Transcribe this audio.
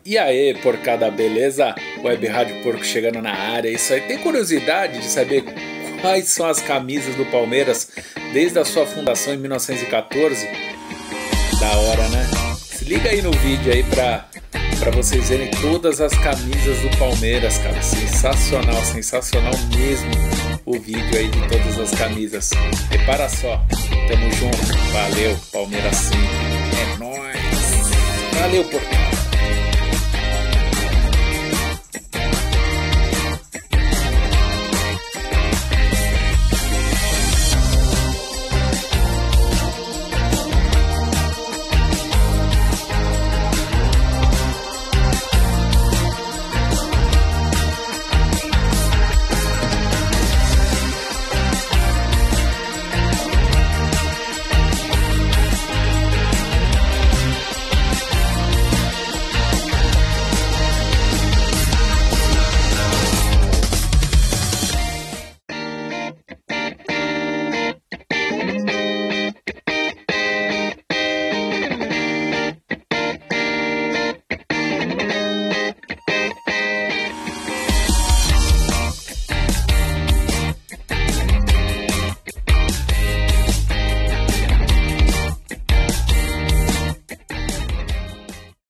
E aí, porcada, beleza? Web Rádio Porco chegando na área. Isso aí, tem curiosidade de saber quais são as camisas do Palmeiras desde a sua fundação em 1914? Da hora, né? Se liga aí no vídeo aí pra vocês verem todas as camisas do Palmeiras, cara. Sensacional, sensacional mesmo o vídeo aí de todas as camisas. Repara só, tamo junto. Valeu, Palmeiras sim. É nóis. Valeu, porcada.